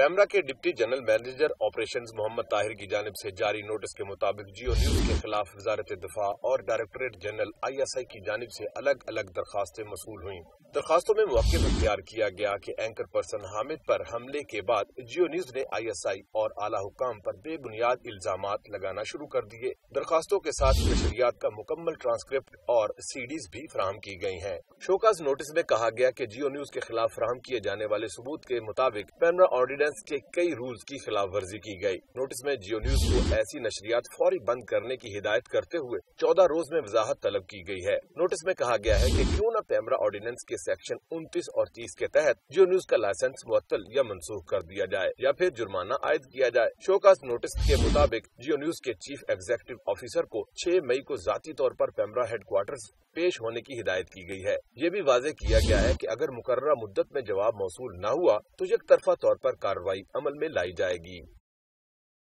पैमरा के deputy general manager operations Mohammad Tahir की जानिब से जारी नोटिस के मुताबिक जियो न्यूज के खिलाफ वजारत दिफा और डायरेक्टरेट जनरल ISI की जानिब से अलग अलग दरखास्तें मसूल हुई। दरखास्तों में मौक़िफ़ इख्तियार किया गया कि एंकर पर्सन हामिद पर हमले के बाद जियो न्यूज ने ISI और आला हुकाम पर बेबुनियाद इल्जामात लगाना शुरू कर दिए। दरखास्तों के साथ नशरियात का मुकम्मल ट्रांसक्रिप्ट और CDs भी फराहम की गई हैं। शोकाज नोटिस में कहा गया कि जियो न्यूज के खिलाफ फराहम किए जाने वाले सबूत के मुताबिक पैमरा ऑर्डिनेंस के कई रूल्स की खिलाफ वर्जी की गई। नोटिस में जियो न्यूज को ऐसी नशरियात फौरी बंद करने की हिदायत करते हुए 14 रोज में वजाहत तलब की गई है। नोटिस में कहा गया है कि क्यों न पैमरा ऑर्डिनेंस के सेक्शन 29 और 30 के तहत जियो न्यूज का लाइसेंस मुअत्तल या मनसूख कर दिया जाए या फिर जुर्माना आयद किया जाए। शोकाज नोटिस के मुताबिक जियो न्यूज के चीफ एग्जीक्यूटिव ऑफिसर को 6 मई को जाती तौर पर पैमरा हेडक्वार्टर्स पेश होने की हिदायत की गई है। ये भी वाज़ेह किया गया है कि अगर मुकर्ररा मुद्दत में जवाब मौसूल न हुआ तो एक तरफा तौर पर कार्रवाई अमल में लाई जाएगी।